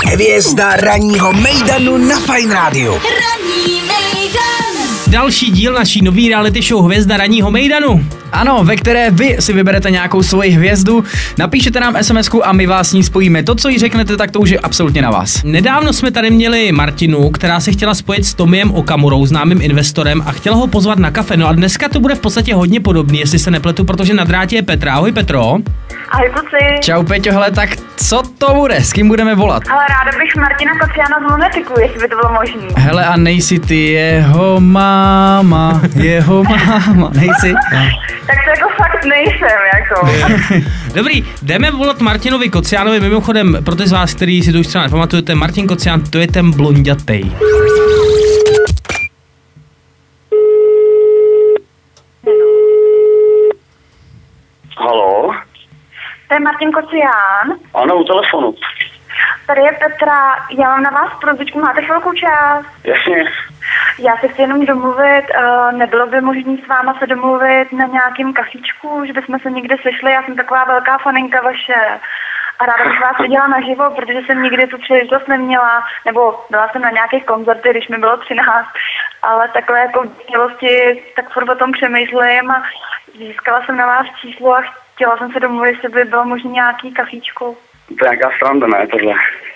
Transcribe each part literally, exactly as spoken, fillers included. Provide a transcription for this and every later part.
Hvězda ranního mejdanu na Fajn rádiu. Ranní mejdan. Další díl naší nový reality show Hvězda ranního mejdanu. Ano, ve které vy si vyberete nějakou svoji hvězdu, napíšete nám SMSku a my vás s ní spojíme. To, co jí řeknete, tak to už je absolutně na vás. Nedávno jsme tady měli Martinu, která se chtěla spojit s Tomiem Okamurou, známým investorem, a chtěla ho pozvat na kafe. No a dneska to bude v podstatě hodně podobný, jestli se nepletu, protože na drátě je Petra. Ahoj Petro. Ahoj kluci. Čau Peťo, hele, tak co to bude? S kým budeme volat? Ale ráda bych Martina Kociána z Lunetiku, jestli by to bylo možný. Hele, a nejsi ty jeho máma, jeho máma, nejsi? No. Tak to jako fakt nejsem, jako. Dobrý, jdeme volat Martinovi Kociánovi, mimochodem, pro ty z vás, který si to už třeba nepamatujete, Martin Kocián, to je ten blonďatej. Haló? To je Martin Kocián. Ano, u telefonu. Tady je Petra, já mám na vás prosbičku, máte chvilku čas? Jasně. Já se chci jenom domluvit, uh, nebylo by možné s váma se domluvit na nějakým kafíčku, že bychom se někde sešli, já jsem taková velká faninka vaše. A ráda bych vás viděla naživo, protože jsem nikdy tu příležitost neměla, nebo byla jsem na nějakých koncertech, když mi bylo třináct, ale takové jako v dělosti, tak furt o tom přemýšlím a získala jsem na vás číslo a chtěla jsem se domluvit, jestli by bylo možné nějaký kafíčko. To je nějaká sranda, ne, tohle.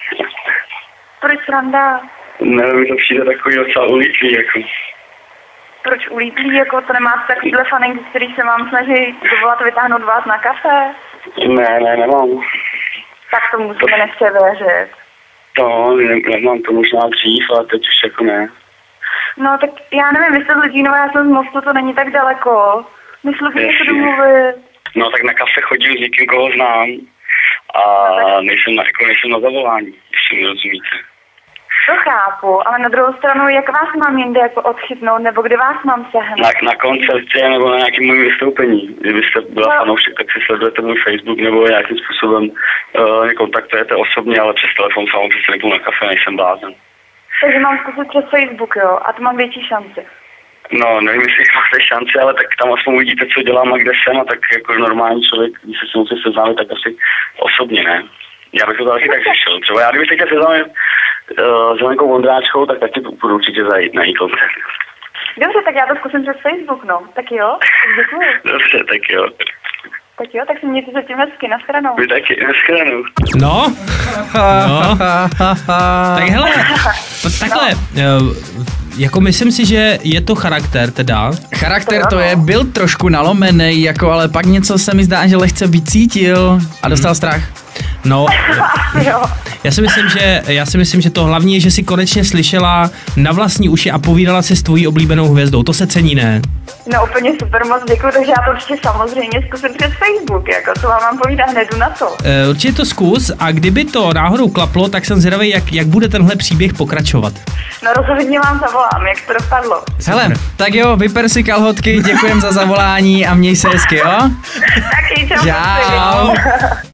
Proč sranda? Nevím, to přijde takový docela ulítlý, jako. Proč ulítlý, jako to nemáte takovýhle faninky, který se vám snaží dovolat vytáhnout vás na kafe? Ne, ne, nemám. Tak to musíme nechce věřit. To ne, nemám, to možná dřív, ale teď už jako ne. No tak já nevím, vy jste z Lidínova, já jsem z Mostu, to není tak daleko. Myslíte, že se domluvit? No tak na kafe chodím s někým, koho znám. A nejsem na, jako nejsem na zavolání, jestli mi rozumíte. To chápu, ale na druhou stranu, jak vás mám jinde jako odchytnout, nebo kde vás mám sehnat? Na, na koncertě nebo na nějakém mojím vystoupení. Kdybyste byla no. fanoušek, tak si sledujete můj Facebook nebo nějakým způsobem uh, mě kontaktujete osobně, ale přes telefon samozřejmě přece nepůjdu na kafe, nejsem blázen. Takže mám zkusit přes Facebook, jo? A to mám větší šanci. No, nevím, jestli máte šanci, ale tak tam aspoň uvidíte, co dělám a kde jsem, a tak jako normální člověk, když se s musí seznámit, tak asi osobně, ne? Já bych to taky tak řešil. Třeba já, kdybych se chtěl seznámit uh, s Lenkou Vondráčkou, tak taky budu určitě zajít na její koncert. Dobře, tak já to zkusím přes Facebook, no. Tak jo, tak děkuji. Dobře, tak jo. Tak jo, tak si mějte se tím hezky, nashledanou. Vy taky, nashledanou. No, no. Tak hele, takhle, no. Jako myslím si, že je to charakter teda. Charakter to je, byl trošku nalomenej, jako, ale pak něco se mi zdá, že lehce vycítil a dostal strach. No, já si myslím, že já si myslím, že to hlavní je, že si konečně slyšela na vlastní uši a povídala si s tvojí oblíbenou hvězdou. To se cení, ne? No úplně super, moc děkuji, takže já to určitě samozřejmě zkusím přes Facebook, jako co vám mám povídat, hned na to. E, určitě to zkus, a kdyby to náhodou klaplo, tak jsem zvědavý, jak, jak bude tenhle příběh pokračovat. No rozhodně vám zavolám, jak to dopadlo. Hele, tak jo, vyper si kalhotky, děkujem za zavolání a měj se hezky, jo? Taky, čau. Čau.